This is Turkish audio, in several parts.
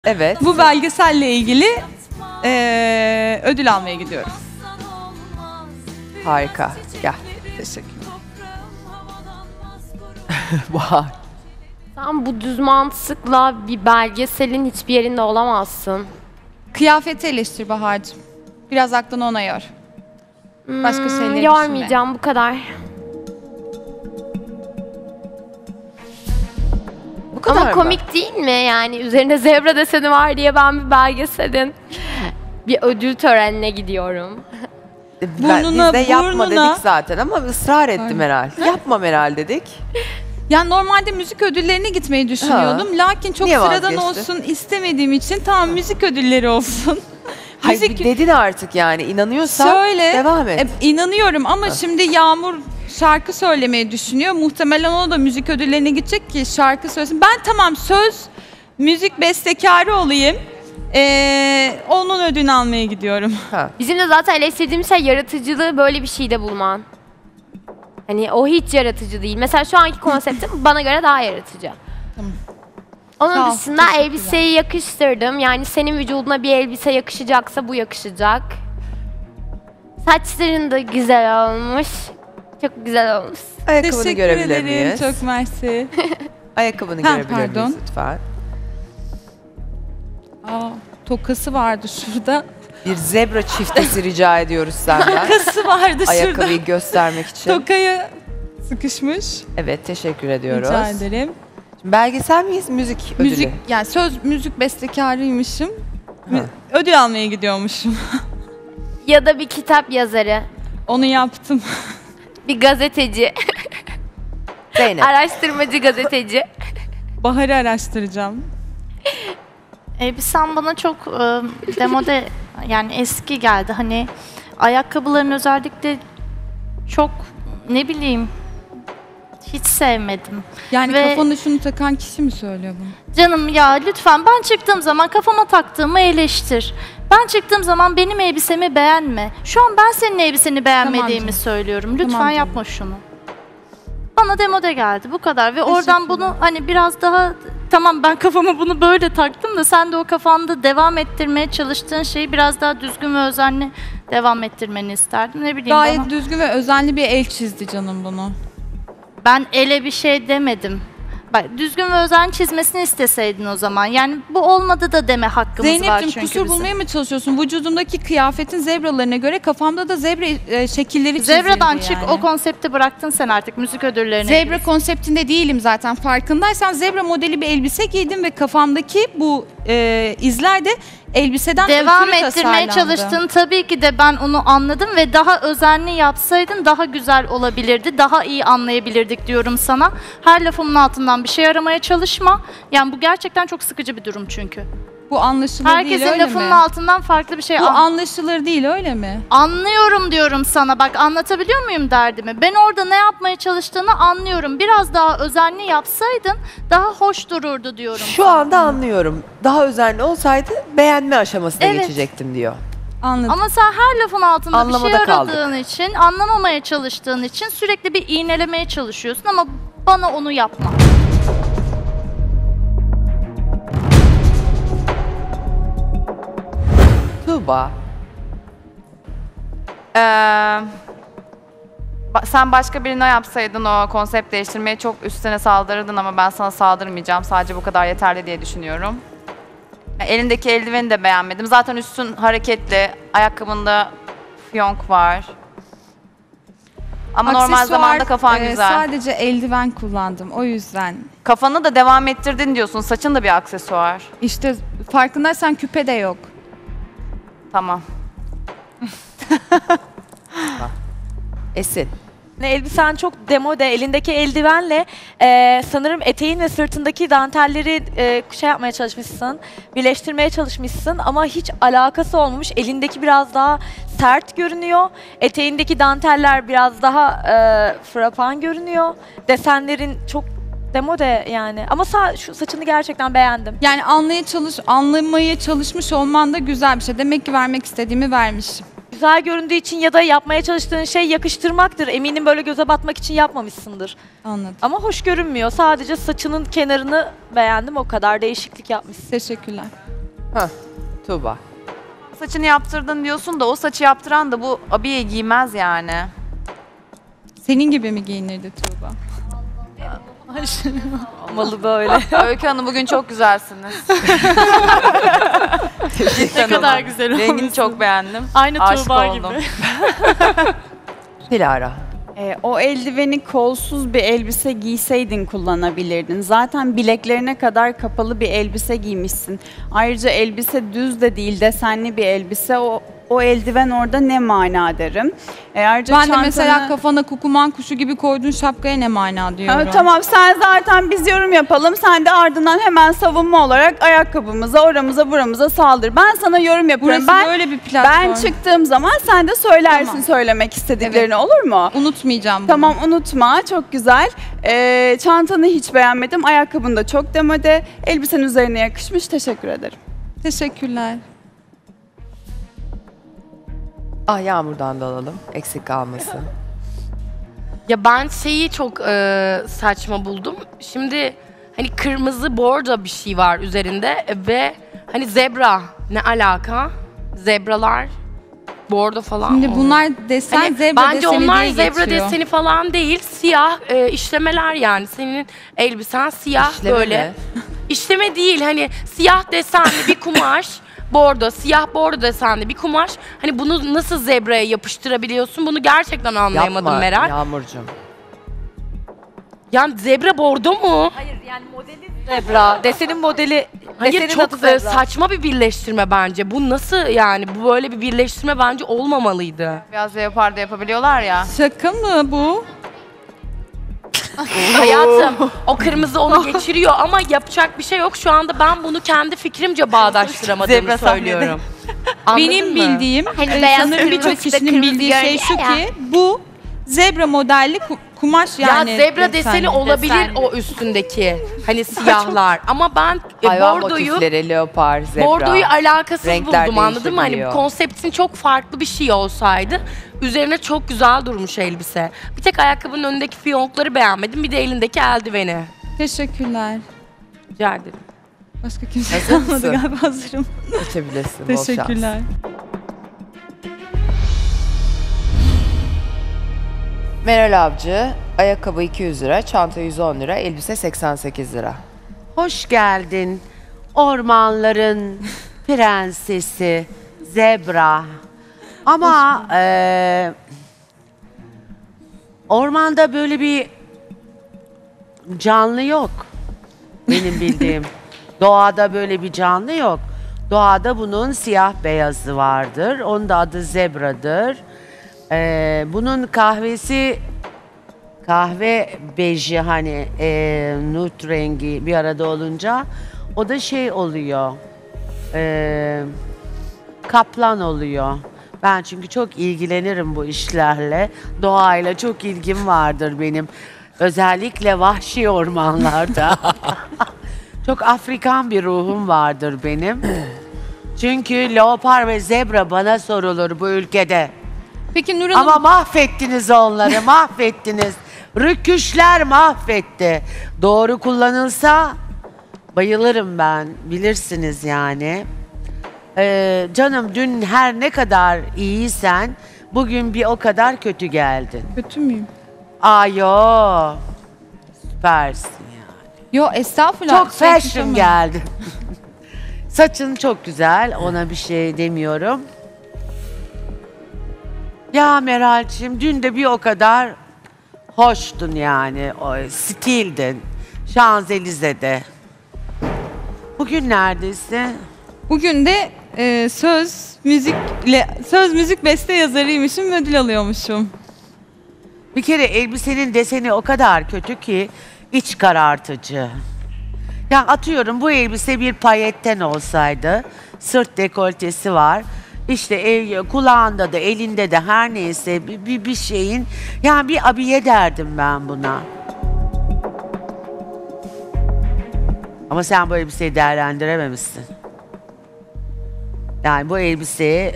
Evet. Bu belgeselle ilgili ödül almaya gidiyorum. Harika. Gel. Teşekkürler. Vay. Sen bu düz mantıkla bir belgeselin hiçbir yerinde olamazsın. Kıyafeti eleştir Bahar'cığım. Biraz aklını ona yor. Başka şeyleri Yormayacağım, bu kadar. Bu kadar Ama mı? komik değil mi? Yani üzerinde zebra deseni var diye ben bir belgeselin bir ödül törenine gidiyorum. Biz Burnuna, de yapma burnuna. dedik zaten ama ısrar etti Pardon. Meral. Yapma Meral dedik. Ya normalde müzik ödüllerine gitmeyi düşünüyordum. Lakin çok Niye sıradan vazgeçtin? olsun istemediğim için tamam müzik ödülleri olsun. Hayır Müzik- dedin artık yani inanıyorsan Şöyle, devam et. inanıyorum ama şimdi Yağmur şarkı söylemeyi düşünüyor. Muhtemelen o da müzik ödüllerine gidecek ki şarkı söylesin. Ben tamam söz, müzik bestekarı olayım. Onun ödülünü almaya gidiyorum. Ha. Bizim de zaten eleştirdiğimiz şey yaratıcılığı böyle bir şeyde bulman. Hani o hiç yaratıcı değil. Mesela şu anki konseptim bana göre daha yaratıcı. Tamam. Onun Sağ ol, dışında teşekkürler. elbiseyi yakıştırdım. Yani senin vücuduna bir elbise yakışacaksa bu yakışacak. Saçların da güzel olmuş. Çok güzel olmuş. Ayakkabını Teşekkür görebilir ederim. miyiz? Çok mersi. Ayakkabını Ha, görebilir pardon. miyiz lütfen? Aa, tokası vardı şurada. Bir zebra çiftesi rica ediyoruz senden. Tokası vardı şurada. Ayakkabıyı göstermek için. Tokaya sıkışmış. Evet teşekkür ediyoruz. Rica ederim. Şimdi belgesel miyiz? Müzik ödülü. Müzik, yani söz müzik bestekarıymışım. Ha. Ödül almaya gidiyormuşum. Ya da bir kitap yazarı, Onu yaptım. bir gazeteci, Zeynep. araştırmacı gazeteci. Bahar'ı araştıracağım. Elbisen bana çok demode yani eski geldi. Hani ayakkabıların özellikle çok ne bileyim hiç sevmedim. Yani Ve- kafana şunu takan kişi mi söylüyor bunu? Canım ya lütfen ben çıktığım zaman kafama taktığımı eleştir. Ben çıktığım zaman benim elbisemi beğenme. Şu an ben senin elbiseni beğenmediğimi canım. söylüyorum. Lütfen Tamam canım. yapma şunu. Bana demode geldi bu kadar ve oradan bunu Teşekkürler. hani biraz daha tamam ben kafama bunu böyle taktım da sen de o kafanda devam ettirmeye çalıştığın şeyi biraz daha düzgün ve özenli devam ettirmeni isterdim. Ne bileyim Gayet bana. düzgün ve özenli bir el çizdi canım bunu. Ben ele bir şey demedim. Bak düzgün ve özen çizmesini isteseydin o zaman. Yani bu olmadı da deme hakkımız var Zeynep'ciğim çünkü kusur bizim. bulmaya mı çalışıyorsun? Vücudumdaki kıyafetin zebralarına göre kafamda da zebra şekilleri çizildi Zebradan çık yani. o konsepti bıraktın sen artık müzik ödüllerine. Zebra konseptinde değilim zaten farkındaysan. Zebra modeli bir elbise giydim ve kafamdaki bu izler de elbiseden Devam ötürü ettirmeye tasarlandı. çalıştın. Tabii ki de ben onu anladım ve daha özenli yapsaydın daha güzel olabilirdi. Daha iyi anlayabilirdik diyorum sana. Her lafımın altından bir şey aramaya çalışma. Yani bu gerçekten çok sıkıcı bir durum çünkü. Bu anlaşılır değil Herkesin öyle lafının mi? altından farklı bir şey Bu anlaşılır değil öyle mi? Anlıyorum diyorum sana. Bak anlatabiliyor muyum derdimi? Ben orada ne yapmaya çalıştığını anlıyorum. Biraz daha özenli yapsaydın daha hoş dururdu diyorum. Şu anda anlıyorum. Daha özenli olsaydı beğenme aşamasına Evet. geçecektim diyor. Anladım. Ama sen her lafın altında bir şey Anlamada kaldık. aradığın için, anlamamaya çalıştığın için sürekli bir iğnelemeye çalışıyorsun ama bana onu yapma. Tuğba. Sen başka birine yapsaydın o konsept değiştirmeye çok üstüne saldırırdın ama ben sana saldırmayacağım. Sadece bu kadar yeterli diye düşünüyorum. Elindeki eldiveni de beğenmedim. Zaten üstün hareketli, ayakkabında fiyonk var. Ama normal Aksesuar, zamanda kafan güzel. Sadece eldiven kullandım o yüzden. Kafanı da devam ettirdin diyorsun. Saçın da bir aksesuar. İşte farkındaysan küpe de yok. Tamam. Esin. Elbisen çok demode, elindeki eldivenle sanırım eteğin ve sırtındaki dantelleri şey yapmaya çalışmışsın, birleştirmeye çalışmışsın ama hiç alakası olmamış. Elindeki biraz daha sert görünüyor, eteğindeki danteller biraz daha frapan görünüyor. Desenlerin çok demode yani ama şu saçını gerçekten beğendim. Yani anlamaya çalışmış olman da güzel bir şey. Demek ki vermek istediğimi vermişim. Güzel göründüğü için ya da yapmaya çalıştığın şey yakıştırmaktır. Eminim böyle göze batmak için yapmamışsındır. Anladım. Ama hoş görünmüyor. Sadece saçının kenarını beğendim o kadar. Değişiklik yapmışsın. Teşekkürler. Hah, Tuğba. Saçını yaptırdın diyorsun da o saçı yaptıran da bu abiye giymez yani. Senin gibi mi giyinirdi Tuğba? Malı böyle. Öykü Hanım bugün çok güzelsiniz. Ne kadar güzel olmuş. Rengini çok beğendim. Aynı Aşık Tuğba oldum. gibi. Dilara. O eldiveni kolsuz bir elbise giyseydin kullanabilirdin. Zaten bileklerine kadar kapalı bir elbise giymişsin. Ayrıca elbise düz de değil, desenli bir elbise. O eldiven orada ne mana derim. Ayrıca Ben de çantanı- mesela kafana kukuman kuşu gibi koyduğun şapkaya ne mana diyorum. Ha, tamam sen zaten biz yorum yapalım. Sen de ardından hemen savunma olarak ayakkabımıza, oramıza, buramıza saldır. Ben sana yorum yapıyorum. Burası böyle bir platform. Ben çıktığım zaman sen de söylersin Tamam. söylemek istediklerini, olur mu? Unutmayacağım bunu. Tamam, unutma, çok güzel. Çantanı hiç beğenmedim. Ayakkabın da çok demode. Elbisen üzerine yakışmış. Teşekkür ederim. Teşekkürler. Yağmur'dan da alalım. Eksik kalmasın. Ya ben şeyi çok saçma buldum. Şimdi hani kırmızı bordo bir şey var üzerinde ve hani zebra ne alaka? Zebralar bordo falan. Şimdi mı? bunlar desen Hani zebra bence deseni onlar diye zebra geçiyor. deseni falan değil. Siyah işlemeler yani. Senin elbisen siyah İşleme böyle. mi? İşleme değil hani siyah desenli bir kumaş. Bordo, siyah bordo desenli bir kumaş. Hani bunu nasıl zebraya yapıştırabiliyorsun? Bunu gerçekten anlayamadım Yapma Meral. Yağmurcuğum. Yani zebra bordo mu? Hayır yani modeli zebra. Desenin modeli, Hayır desenin çok adı zebra. saçma bir birleştirme bence. Bu nasıl yani? Bu böyle bir birleştirme bence olmamalıydı. Biraz leopar da yapabiliyorlar ya. Şaka mı bu? Hayatım o kırmızı onu geçiriyor ama yapacak bir şey yok. Şu anda ben bunu kendi fikrimce bağdaştıramadığımı Zebra sahnede. söylüyorum. Anladın Benim mı? bildiğim, Hani beyaz, sanırım kırmızı, birçok işte kişinin kırmızı bildiği şey şu görünüyor ki bu zebra modelli kumaş yani. ya zebra deseni olabilir desenli. o üstündeki hani siyahlar ama ben Hayvan bordoyu motifleri, leopar, zebra. bordoyu alakasız Renkler buldum anladın mı? Hani değişebiliyor. konseptin çok farklı bir şey olsaydı üzerine çok güzel durmuş elbise. Bir tek ayakkabının önündeki fiyonkları beğenmedim bir de elindeki eldiveni. Teşekkürler. Rica ederim. Başka kimse Hazır kalmadı mısın? galiba, hazırım. İçebilirsin. Bol şans. Teşekkürler. Meral Avcı, ayakkabı 200 lira, çanta 110 lira, elbise 88 lira. Hoş geldin ormanların prensesi zebra. Ama ormanda böyle bir canlı yok. Benim bildiğim. Doğada böyle bir canlı yok. Doğada bunun siyah beyazı vardır. Onun da adı zebradır. Bunun kahve beji hani nude rengi bir arada olunca o da şey oluyor. Kaplan oluyor. Ben çünkü çok ilgilenirim bu işlerle. Doğayla çok ilgim vardır benim. Özellikle vahşi ormanlarda. Çok Afrikan bir ruhum vardır benim. Çünkü leopar ve zebra bana sorulur bu ülkede. Peki Nur Hanım, Ama mahvettiniz onları, mahvettiniz. Rüküşler mahvetti. Doğru kullanılsa bayılırım ben, bilirsiniz yani. Canım dün her ne kadar iyiysen bugün bir o kadar kötü geldin. kötü müyüm? Yo, süpersin ya. Yo estağfurullah. Çok Şey fashion tutamadım. geldin. Saçın çok güzel, ona bir şey demiyorum. Ya Meral'cığım dün de bir o kadar hoştun yani, o stildin. Şanzelize'de. Bugün neredesin? Bugün de söz müzik beste yazarıymışım, ödül alıyormuşum. Bir kere elbisenin deseni o kadar kötü ki iç karartıcı. Ya atıyorum bu elbise bir payetten olsaydı, sırt dekoltesi var. İşte kulağında da elinde de her neyse bir şeyin, yani bir abiye derdim ben buna. Ama sen bu elbiseyi değerlendirememişsin. Yani bu elbiseyi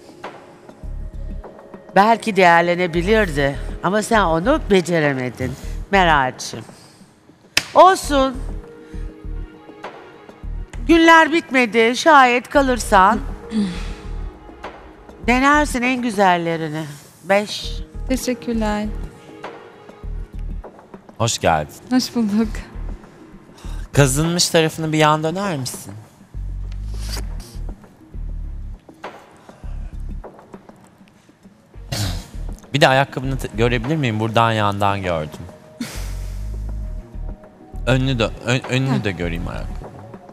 belki değerlenebilirdi ama sen onu beceremedin Meral'cığım. Olsun. Günler bitmedi. Şayet kalırsan denersin en güzellerini. 5. Teşekkürler. Hoş geldin. Hoş bulduk. Kazınmış tarafını bir yan döner misin? Bir de ayakkabını görebilir miyim? Buradan yandan gördüm. Önünü de göreyim ayakkabı.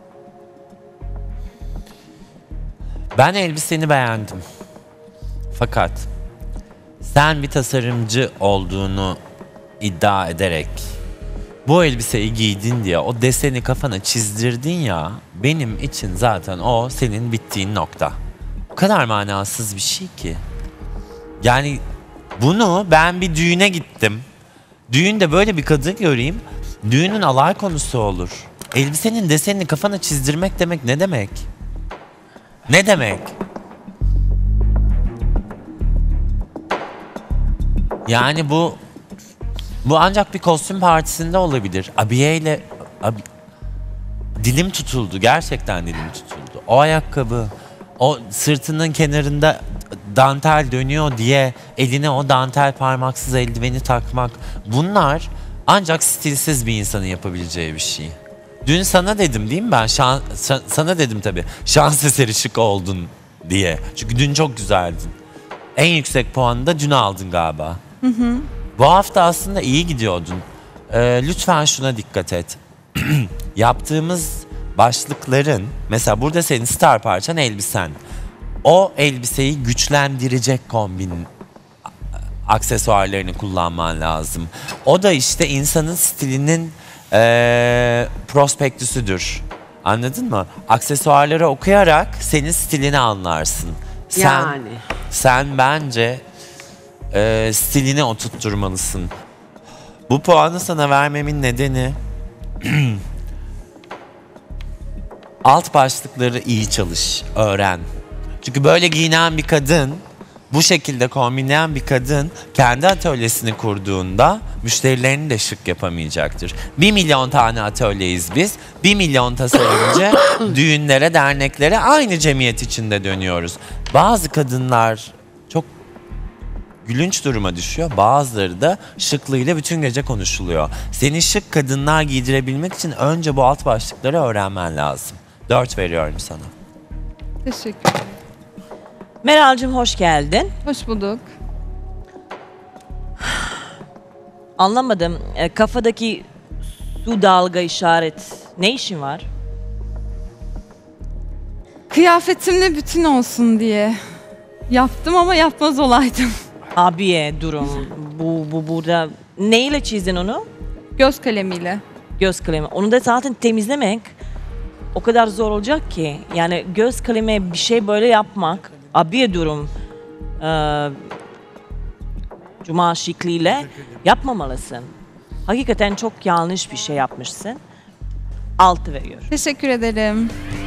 Ben elbiseni beğendim. Fakat sen bir tasarımcı olduğunu iddia ederek bu elbiseyi giydin diye o deseni kafana çizdirdin ya, benim için zaten o senin bittiğin nokta. O kadar manasız bir şey ki. Yani bunu ben bir düğüne gittim. Düğünde böyle bir kadın göreyim. Düğünün alay konusu olur. Elbisenin desenini kafana çizdirmek demek ne demek? Ne demek? Yani bu ancak bir kostüm partisinde olabilir. Abiyeyle dilim tutuldu. Gerçekten dilim tutuldu. O ayakkabı, o sırtının kenarında dantel dönüyor diye eline o dantel parmaksız eldiveni takmak. Bunlar ancak stilsiz bir insanın yapabileceği bir şey. Dün sana dedim değil mi ben? Sana dedim tabii. Şans eseri şık oldun diye. Çünkü dün çok güzeldin. En yüksek puanı da dün aldın galiba. Bu hafta aslında iyi gidiyordun. Lütfen şuna dikkat et. Yaptığımız başlıkların, mesela burada senin star parçan elbisen. O elbiseyi güçlendirecek kombin aksesuarlarını kullanman lazım. O da işte insanın stilinin prospektüsüdür. Anladın mı? Aksesuarları okuyarak senin stilini anlarsın. Sen bence stilini oturtturmalısın. Bu puanı sana vermemin nedeni alt başlıkları iyi çalış, öğren. Çünkü böyle giyinen bir kadın, bu şekilde kombinleyen bir kadın kendi atölyesini kurduğunda müşterilerini de şık yapamayacaktır. 1 milyon tane atölyeyiz biz. 1 milyon tasarımcı düğünlere, derneklere aynı cemiyet içinde dönüyoruz. Bazı kadınlar çok gülünç duruma düşüyor. Bazıları da şıklığıyla bütün gece konuşuluyor. Seni şık kadınlar giydirebilmek için önce bu alt başlıkları öğrenmen lazım. 4 veriyorum sana. Teşekkür. Meral'cığım hoş geldin. Hoş bulduk. Anlamadım. Kafadaki su dalga işaret ne işin var? Kıyafetimle bütün olsun diye. Yaptım ama yapmaz olaydım. Abiye durum. Bu burada neyle çizdin onu? Göz kalemiyle. Göz kalemi. Onu da zaten temizlemek o kadar zor olacak ki. Yani göz kalemi bir şey böyle yapmak. Abiye durum. Cuma şıklığıyla yapmamalısın. Hakikaten çok yanlış bir şey yapmışsın. 6 veriyor. Teşekkür ederim.